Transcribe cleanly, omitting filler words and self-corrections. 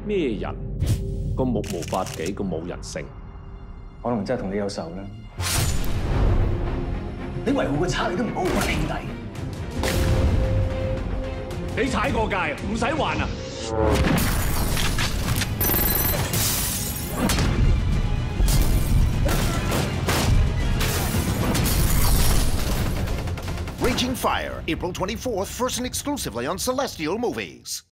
咩人？個目無法紀，個冇人性。 可能真係同你有仇啦。你維護個賊，你都唔保護班兄弟。 你踩過界，唔使還啊！ Raging Fire, April 24th, first and exclusively on Celestial Movies.